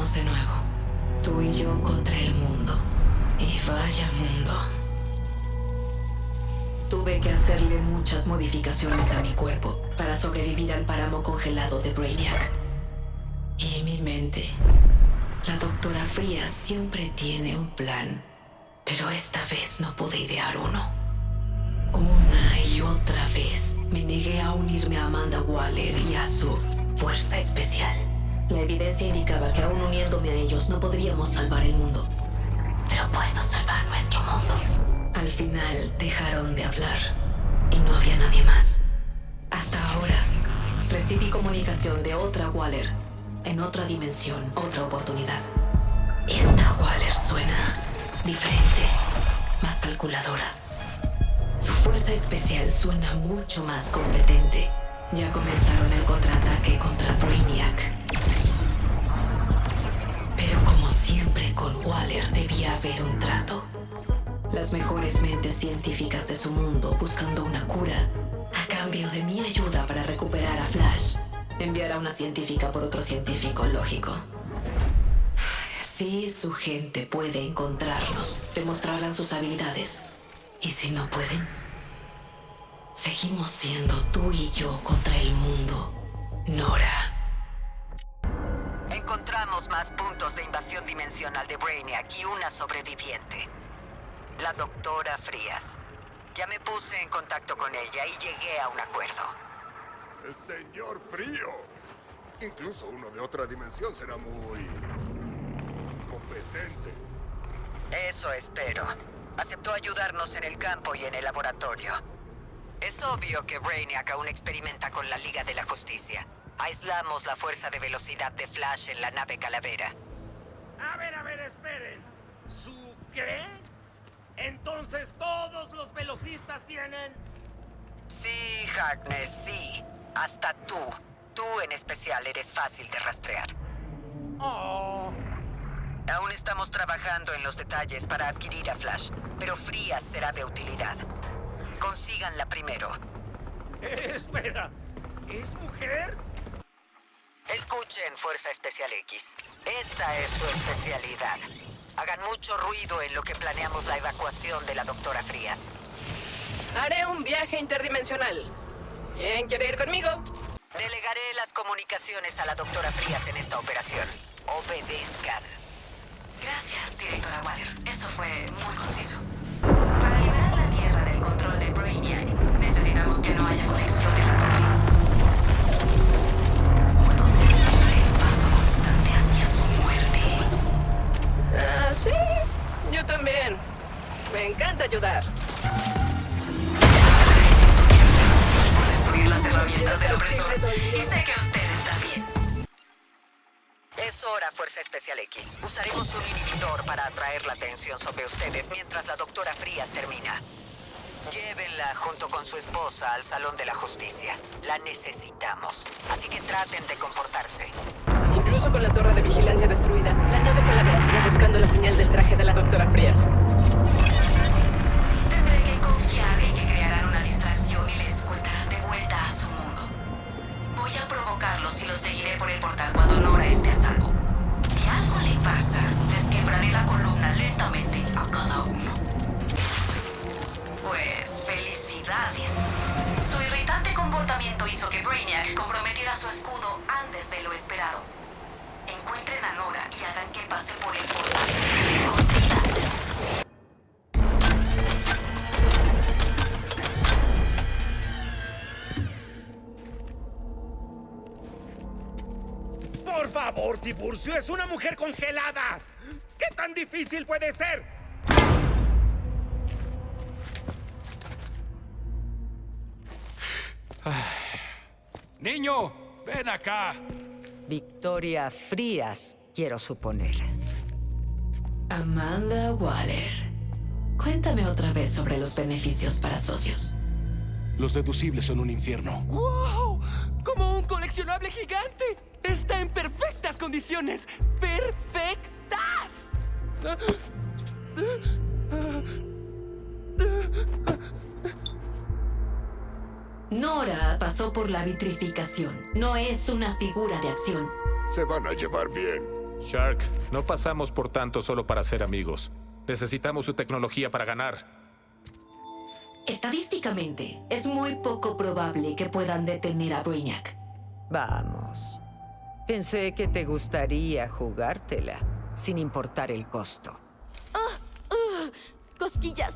Empezamos de nuevo. Tú y yo contra el mundo. Y vaya mundo. Tuve que hacerle muchas modificaciones a mi cuerpo para sobrevivir al páramo congelado de Brainiac. Y mi mente. La doctora Frías siempre tiene un plan, pero esta vez no pude idear uno. Una y otra vez me negué a unirme a Amanda Waller y a su fuerza especial. La evidencia indicaba que aún uniéndome a ellos no podríamos salvar el mundo. Pero puedo salvar nuestro mundo. Al final dejaron de hablar y no había nadie más. Hasta ahora recibí comunicación de otra Waller. En otra dimensión, otra oportunidad. Esta Waller suena diferente, más calculadora. Su fuerza especial suena mucho más competente. Ya comenzaron el contraataque contra Brainiac. Pero como siempre con Waller debía haber un trato. Las mejores mentes científicas de su mundo buscando una cura a cambio de mi ayuda para recuperar a Flash. Enviar a una científica por otro científico, lógico. Si su gente puede encontrarnos, demostrarán sus habilidades. Y si no pueden, seguimos siendo tú y yo contra el mundo, Nora. Encontramos más puntos de invasión dimensional de Brainiac y una sobreviviente. La doctora Frías. Ya me puse en contacto con ella y llegué a un acuerdo. El señor Frío. Incluso uno de otra dimensión será muy competente. Eso espero. Aceptó ayudarnos en el campo y en el laboratorio. Es obvio que Brainiac aún experimenta con la Liga de la Justicia. Aislamos la fuerza de velocidad de Flash en la nave Calavera. A ver, esperen. ¿Su qué? Entonces todos los velocistas tienen... Sí, Harkness, sí. Hasta tú. Tú en especial eres fácil de rastrear. Oh. Aún estamos trabajando en los detalles para adquirir a Flash, pero Frías será de utilidad. Consíganla primero. Espera, ¿es mujer? Escuchen, Fuerza Especial X. Esta es su especialidad. Hagan mucho ruido en lo que planeamos la evacuación de la doctora Frías. Haré un viaje interdimensional. ¿Quién quiere ir conmigo? Delegaré las comunicaciones a la doctora Frías en esta operación. Obedezcan. Gracias, directora Waller. Eso fue muy conciso. Para liberar la Tierra del control de Brainiac, necesitamos que no haya conexión en la torre. Puedo sentir el paso constante hacia su muerte. Ah, sí. Yo también. Me encanta ayudar. Por destruir las herramientas del opresor. Y sé que ustedes también. Es hora, Fuerza Especial X. Usaremos un inhibidor para atraer la atención sobre ustedes mientras la doctora Frías termina. Llévenla junto con su esposa al Salón de la Justicia. La necesitamos. Así que traten de comportarse. Incluso con la torre de vigilancia destruida, la nave Calavera sigue buscando la señal del traje de la doctora Frías. Tendré que confiar en que crearán una distracción y le escoltarán de vuelta a su mundo. Voy a provocarlos y los seguiré por el portal cuando Nora esté a salvo. Si algo le pasa, les quebraré la columna lentamente a cada uno. Pues felicidades. Su irritante comportamiento hizo que Brainiac comprometiera su escudo antes de lo esperado. Encuentren a Nora y hagan que pase por el portal escondida. Por favor, Tiburcio, es una mujer congelada. ¿Qué tan difícil puede ser? Niño, ven acá. Victoria Frías, quiero suponer. Amanda Waller. Cuéntame otra vez sobre los beneficios para socios. Los deducibles son un infierno. ¡Wow! ¡Como un coleccionable gigante! ¡Está en perfectas condiciones! ¡Perfectas! Nora pasó por la vitrificación. No es una figura de acción. Se van a llevar bien. Shark, no pasamos por tanto solo para ser amigos. Necesitamos su tecnología para ganar. Estadísticamente, es muy poco probable que puedan detener a Brainiac. Vamos. Pensé que te gustaría jugártela, sin importar el costo. Cosquillas.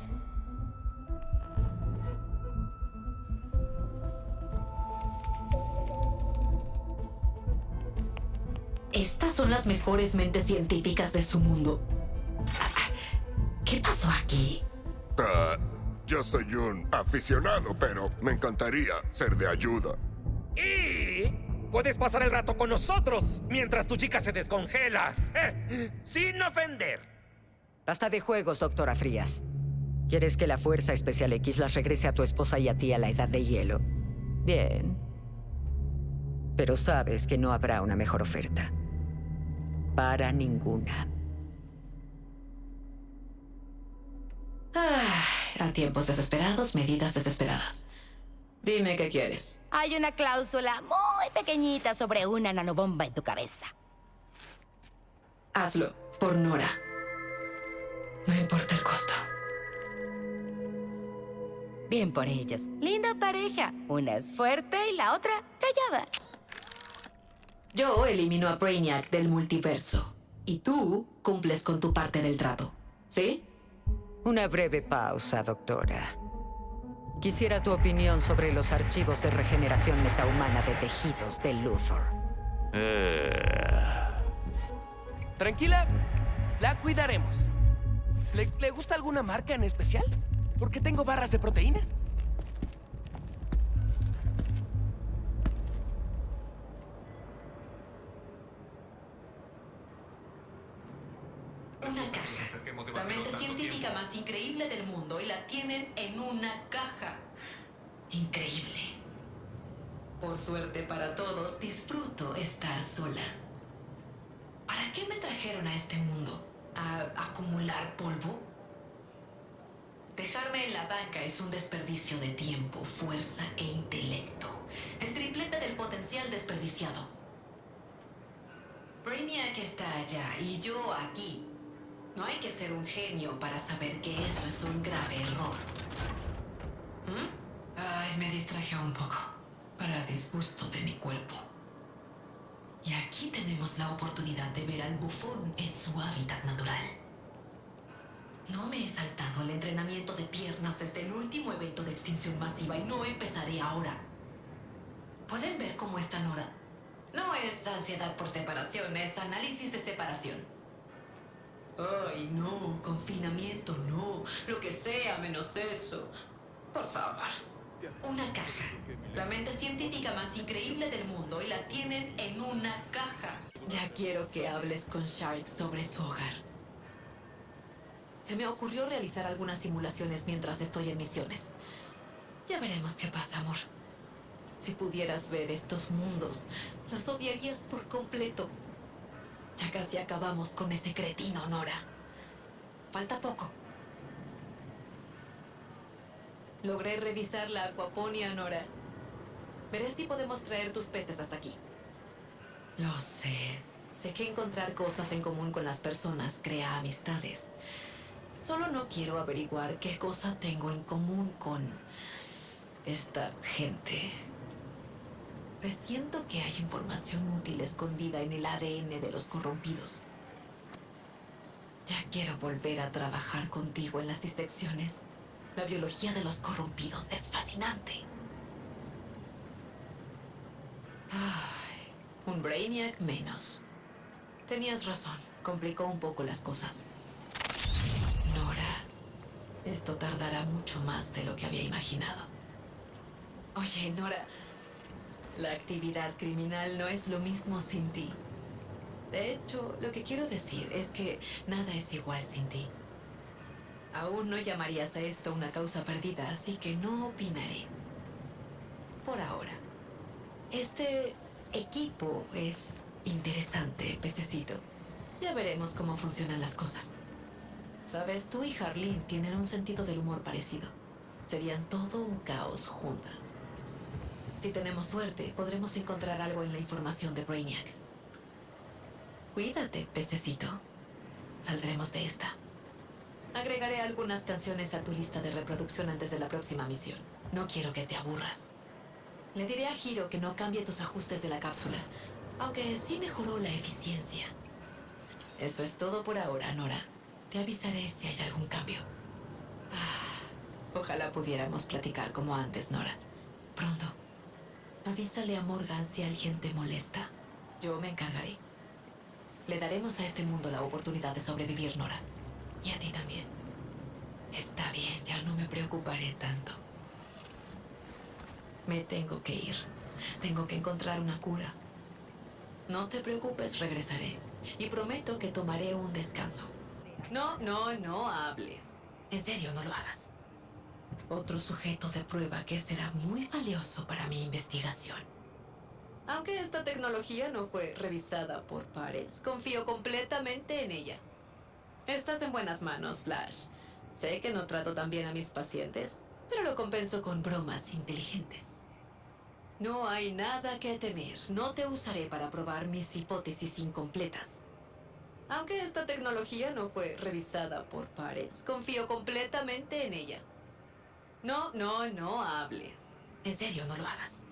Estas son las mejores mentes científicas de su mundo. ¿Qué pasó aquí? Yo soy un aficionado, pero me encantaría ser de ayuda. Y puedes pasar el rato con nosotros mientras tu chica se descongela. Sin ofender. Basta de juegos, doctora Frías. ¿Quieres que la Fuerza Especial X las regrese a tu esposa y a ti a la Edad de Hielo? Bien. Pero sabes que no habrá una mejor oferta. Para ninguna. A tiempos desesperados, medidas desesperadas. Dime qué quieres. Hay una cláusula muy pequeñita sobre una nanobomba en tu cabeza. Hazlo, por Nora. No importa el costo. Bien por ellos. Linda pareja. Una es fuerte y la otra callada. Yo elimino a Brainiac del multiverso. Y tú cumples con tu parte del trato. ¿Sí? Una breve pausa, doctora. Quisiera tu opinión sobre los archivos de regeneración metahumana de tejidos de Luthor. Tranquila, la cuidaremos. ¿Le gusta alguna marca en especial? Porque tengo barras de proteína. Una caja. La mente científica más increíble del mundo y la tienen en una caja. Increíble. Por suerte para todos, disfruto estar sola. ¿Para qué me trajeron a este mundo? ¿A acumular polvo? Dejarme en la banca es un desperdicio de tiempo, fuerza e intelecto. El triplete del potencial desperdiciado. Brainiac está allá y yo aquí. No hay que ser un genio para saber que eso es un grave error. Ay, me distraje un poco. Para disgusto de mi cuerpo. Y aquí tenemos la oportunidad de ver al bufón en su hábitat natural. No me he saltado el entrenamiento de piernas desde el último evento de extinción masiva y no empezaré ahora. ¿Pueden ver cómo está Nora? No es ansiedad por separación, es análisis de separación. Ay, no, confinamiento, no. Lo que sea menos eso. Por favor. Una caja. La mente científica más increíble del mundo y la tienen en una caja. Ya quiero que hables con Shark sobre su hogar. Se me ocurrió realizar algunas simulaciones mientras estoy en misiones. Ya veremos qué pasa, amor. Si pudieras ver estos mundos, los odiarías por completo. Ya casi acabamos con ese cretino, Nora. Falta poco. Logré revisar la acuaponia, Nora. Veré si podemos traer tus peces hasta aquí. Lo sé. Sé que encontrar cosas en común con las personas crea amistades. Solo no quiero averiguar qué cosa tengo en común con esta gente. Presiento que hay información útil escondida en el ADN de los corrompidos. Ya quiero volver a trabajar contigo en las disecciones. La biología de los corrompidos es fascinante. Ay, un Brainiac menos. Tenías razón, complicó un poco las cosas. Nora, esto tardará mucho más de lo que había imaginado. Oye, Nora, la actividad criminal no es lo mismo sin ti. De hecho, lo que quiero decir es que nada es igual sin ti. Aún no llamarías a esto una causa perdida, así que no opinaré. Por ahora. Este equipo es interesante, pececito. Ya veremos cómo funcionan las cosas. Sabes, tú y Harleen tienen un sentido del humor parecido. Serían todo un caos juntas. Si tenemos suerte, podremos encontrar algo en la información de Brainiac. Cuídate, pececito. Saldremos de esta. Agregaré algunas canciones a tu lista de reproducción antes de la próxima misión. No quiero que te aburras. Le diré a Hiro que no cambie tus ajustes de la cápsula, aunque sí mejoró la eficiencia. Eso es todo por ahora, Nora. Te avisaré si hay algún cambio. Ojalá pudiéramos platicar como antes, Nora. Pronto. Avísale a Morgan si alguien te molesta. Yo me encargaré. Le daremos a este mundo la oportunidad de sobrevivir, Nora. Y a ti también. Está bien, ya no me preocuparé tanto. Me tengo que ir. Tengo que encontrar una cura. No te preocupes, regresaré. Y prometo que tomaré un descanso. No hables. En serio, no lo hagas. Otro sujeto de prueba que será muy valioso para mi investigación. Aunque esta tecnología no fue revisada por pares, confío completamente en ella. Estás en buenas manos, Flash. Sé que no trato tan bien a mis pacientes, pero lo compenso con bromas inteligentes. No hay nada que temer. No te usaré para probar mis hipótesis incompletas. Aunque esta tecnología no fue revisada por pares, confío completamente en ella. No hables. En serio, no lo hagas.